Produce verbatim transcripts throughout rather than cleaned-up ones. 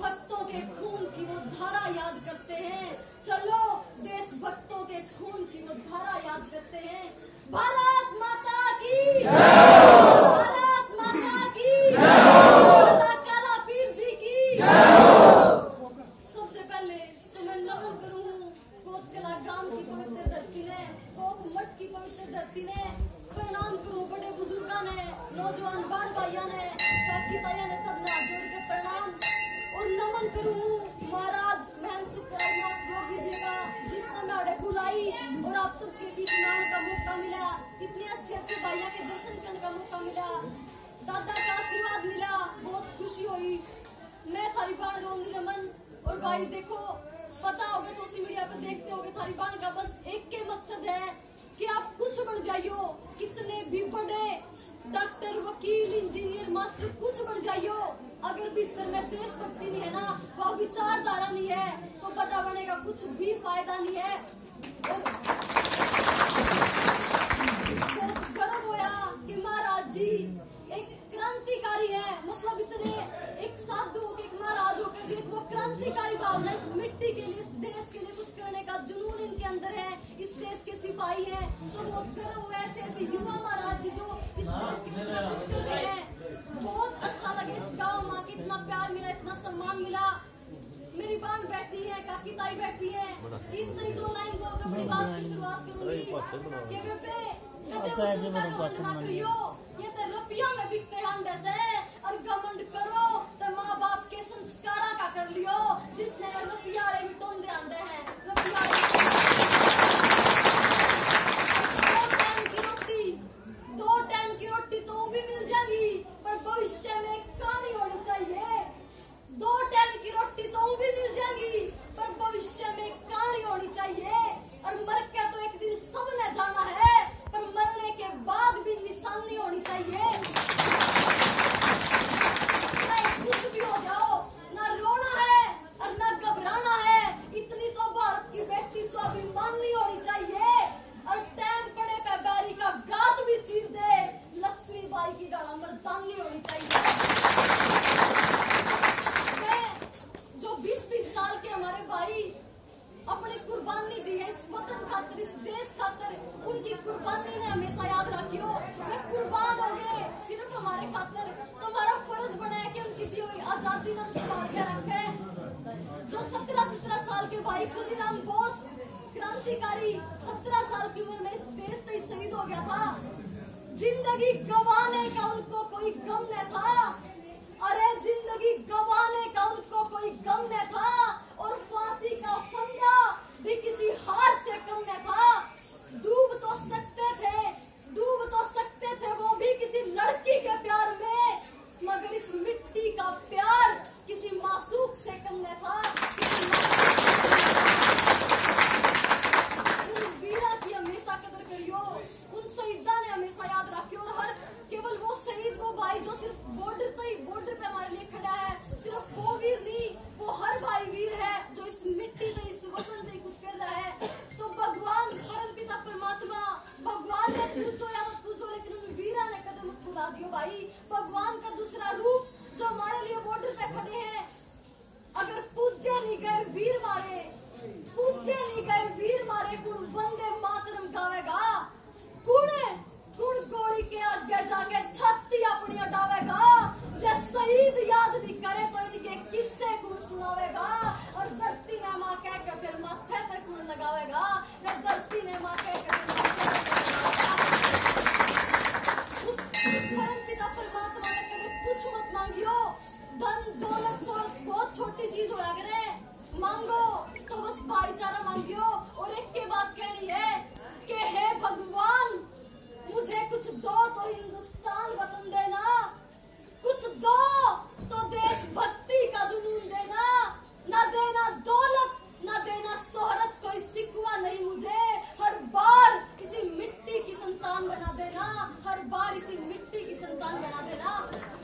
देशभक्तों के खून की वो धारा याद करते हैं। चलो देशभक्तों के खून की वो धारा याद करते हैं। भारत माता की, भारत माता की, माता काला पीर जी की। सबसे पहले तो मैं नमन करूं कोतकला गांव की पवित्र धरती ने, कोक मठ की पवित्र धरती ने। प्रणाम करूं बड़े बुजुर्गों ने, नौजवान बाण भाइयों ने, काकी ताया ने, सबने हाथ जोड़ के प्रणाम और नमन करूं महाराज महंत सुखराजनाथ योगी जी का, जिसने नाड़े बुलाई और आप सबके बीच में आने का मौका मिला। इतने अच्छे अच्छे भाइयों के दर्शन करने का मौका मिला, दादा का आशीर्वाद मिला, बहुत खुशी हुई। मैं थारी बाण रोंदी रमन। और भाई देखो, पता होगा सोशल मीडिया पे देखते होगे, थारी बाण का बस एक के मकसद है कि आप कुछ बन जाइयो, कितने भी बड़े डॉक्टर, वकील, इंजीनियर, मास्टर कुछ बन जाइयो, अगर भीतर में देशभक्ति नहीं है ना, वो विचारधारा नहीं है, तो बड़ा बनने का कुछ भी फायदा नहीं है। बहुत गर्व होया कि महाराज जी एक क्रांतिकारी है, मतलब इतने एक साधु होके, एक महाराज होके भी वो क्रांतिकारी भावना, इस मिट्टी के लिए, इस देश के लिए कुछ करने का जुनून इनके अंदर है, इस देश के सिपाही हैं। तो बहुत गर्व हुआ ऐसे ऐसे युवा महाराज जी जो इस देश के लिए कुछ कर रहे हैं। बहुत अच्छा लगे इस गाँव माँ की, इतना प्यार मिला, इतना सम्मान मिला। मेरी बाण बैठी है, काकी ताई बैठी है, इतनी दो लाइन बोल कर अपनी बात की शुरुआत करूंगी। के बेबे ये तो रुपया में बिकते हम जैसे, और घमंड करो तो माँ बाप के संस्कारा का कर लियो, जिसने रुपया रे मिटोन दे आंदे हैं। रुपया दो टाइम की रोटी, दो टाइम की रोटी तो भी मिल जाएगी, पर भविष्य में कहानी होनी चाहिए। दो टाइम की रोटी तो भी मिल जाएगी, पर भविष्य में कहानी होनी चाहिए। और मर के तो एक दिन सबने जाना है, पर मरने के बाद भी निशानी होनी चाहिए। कुछ भी हो जाओ, ना रोना है और ना घबराना है, इतनी तो भारत की बेटी स्वाभिमानी होनी चाहिए। और टाइम पड़े पे बैरी का गात भी चीर दे, लक्ष्मी बाई की डाला मर्दानी होनी चाहिए। जो बीस बीस साल के हमारे भाई अपनी कुर्बानी दी है इस वतन खातिर, इस देश खातिर, उनकी कुर्बानी ने हमेशा याद रखियो। वे कुर्बान हो गए सिर्फ हमारे खातिर, तो हमारा फर्ज बना है कि उनकी दी हुई आजादी न संभाल के रखे। जो सत्रह सत्रह साल के भाई खुदीराम बोस क्रांतिकारी सत्रह साल की उम्र में इस देश से शहीद हो गया था, जिंदगी गंवाने का उनको कोई गम न था। अरे जिंदगी गंवाने का उनको कोई गम न था, और फांसी का फंदा भी किसी हार से कम न था। डूब तो सकते थे, डूब तो सकते थे वो भी किसी लड़की के प्यार में, मगर इस मिट्टी का प्यार किसी मासूक से कम न था। उन वीरा की हमेशा कदर करियो, उन शहीदा ने हमेशा याद रखियो। और हर केवल वो शहीद, वो भाई जो सिर्फ बॉर्डर पे बॉर्डर पे हमारे लिए खड़ा है, सिर्फ वो वीर नहीं, वो हर भाई वीर है जो इस मिट्टी से, इस वतन से कुछ कर रहा है। तो भगवान परम पिता परमात्मा, भगवान ने पूछो या मत पूछो, लेकिन उन वीरा ने कदम मत खुदा दियो भाई। भगवान का दूसरा रूप जो हमारे लिए बॉर्डर पे खड़े हैं, अगर पूजे नहीं गए वीर मारे, पूजे नहीं गए वीर मारे, कुण वंदे मातरम गावेगा, कुण कुण गोली के आगे जाके छाती अपनी अटावेगा। जब शहीद याद नहीं करे तो इनके किस्से कुण सुनावेगा, और धरती ने माँ कह के फिर माथे पे कुण लगावेगा। धरती ने माँ कह के पिता परमात्मा ने कभी कुछ मत मांगियो, धन दौलत बहुत छोटी चीज होया करे, मांगो तो बस भाईचारा मांगियो। और एक के बात कहनी है कि हे भगवान, मुझे कुछ दो तो हिंदुस्तान वतन देना, कुछ दो तो देशभक्ति का जुनून देना, ना देना दौलत, ना देना शोहरत, कोई सिकवा नहीं मुझे। हर बार किसी मिट्टी की संतान बना देना, हर बार इसी मिट्टी की संतान बना देना।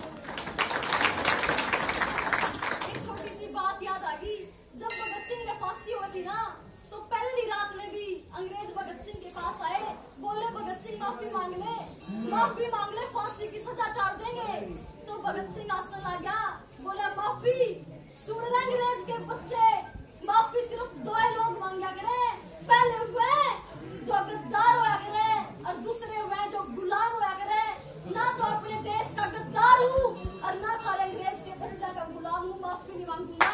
एक छोटी सी बात याद आ गई, जब भगत सिंह की फांसी हुई थी ना, तो पहली रात में भी अंग्रेज भगत सिंह के पास आए, बोले भगत सिंह माफी मांग ले, माफी मांग ले, फांसी की सजा टाल देंगे। तो भगत सिंह आसन आ गया, बोला माफी सुन रहे अंग्रेज के बच्चे, माफी सिर्फ दो ही लोग मांगा करे, पहले वे जो गद्दार हुआ करे और दूसरे वे जो गुलाम हुआ करे। ना तो अपने देश का गद्दार हूँ और ना तो अंग्रेज के बच्चा का गुलाम हूँ, माफी नहीं मांगूंगा।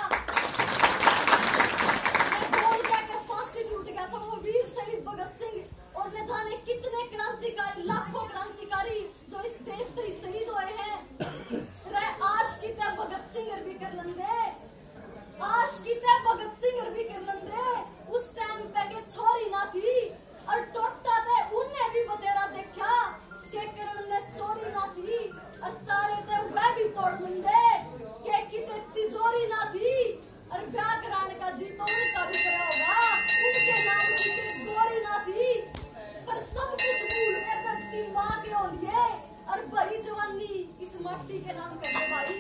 बोल कहकर फांसी टूट गया था वो वीर शहीद भगत सिंह और न जाने कितने क्रांतिकारी, लाखों क्रांतिकारी जो इस देश से शहीद हुए हैं। रह आज की तय भगत सिंह भी कर लंदे, आज की तय भगत सिंह भी कर लंदे। उस टाइम पे के छोरी ना थी और टोटा थे उन्हें भी बतेरा देखा के करण ने चोरी ना थी और तारे थे वह भी तोड़ लंदे के किते तिजोरी ना थी और ब्याह कराने का जी तो उनका भी करा होगा। उनके नाम की गोरी ना थी पर सब कुछ भूल के धरती माँ के ओलिए और भरी जवानी इस माटी के नाम कर दे भाई।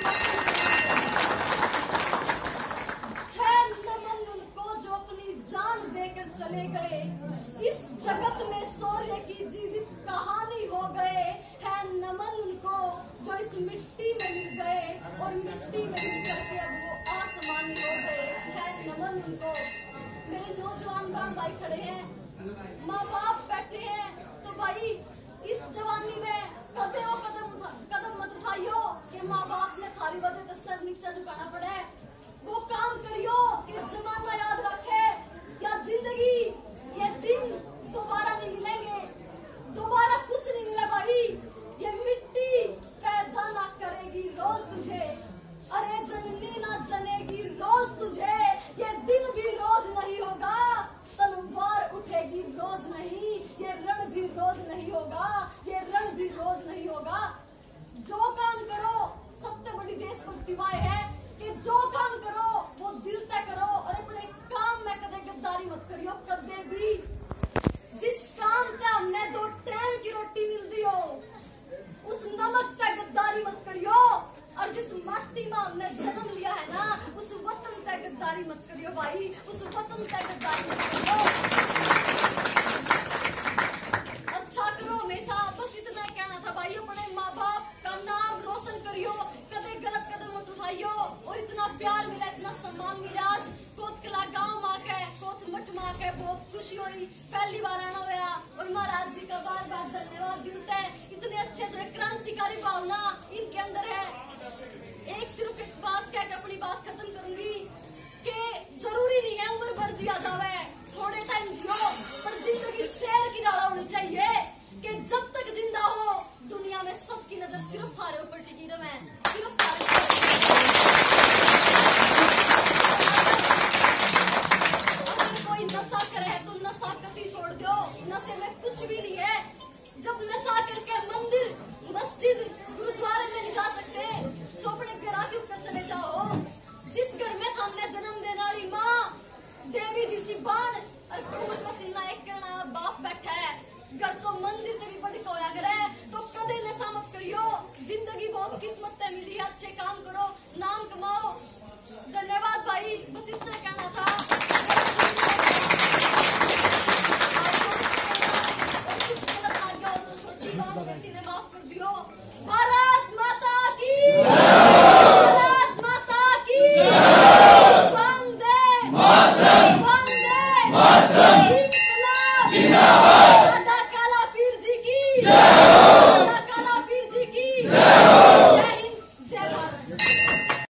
खैर नमन उनको जो अपनी जान देकर चले गए, इस जगत में शौर्य की जीवित कहानी हो गए। है नमन उनको जो इस मिट्टी में मिल गए और मिट्टी में मिल करके अब वो आसमानी हो गए। है नमन उनको। मेरे नौजवान बाप भाई खड़े हैं, माँ बाप बैठे हैं, तो भाई इस जवानी में कदम कदम कदम मत उठाइयो कि माँ बाप ने थारी वजह से सर नीचे झुकाना पड़े। वो काम करियो कि जमाना याद रखे या जिंदगी ये दिन दोबारा नहीं मिलेंगे, दोबारा कुछ नहीं मिला भाई। ये मिट्टी पैदा ना करेगी रोज तुझे, अरे जननी ना जनेगी रोज तुझे। ये दिन भी रोज नहीं होगा, तलवार उठेगी रोज नहीं, ये रण भी रोज नहीं होगा, ये रण भी रोज नहीं होगा। जो काम करो सबसे बड़ी देशभक्ति वाह है कि जो काम करो वो दिल से करो और अपने काम में कदे गद्दारी मत करियो, कदे भी। जिस काम से हमने दो टाइम की रोटी मिलती हो उस नमक से गद्दारी मत करियो और जिस माटी में हमने जन्म लिया है ना उस वतन से गद्दारी मत करियो भाई, उस वतन से गद्दारी मत करियो। अच्छा करो हमेशा, बस इतना कहना था भाई। अपने माँ बाप का नाम रोशन करियो, कदे गलत कदम मत उठाइयो और इतना प्यार मिला, इतना सम्मान मिला। आज कोतकला गाँव माँ के कोत मठ माँ के बहुत खुशी हुई, पहली बार आना हुआ और महाराज जी का बार बार धन्यवाद दिल से। इतने अच्छे जो क्रांतिकारी भावना इनके अंदर है। एक सिर्फ एक बात कह के अपनी बात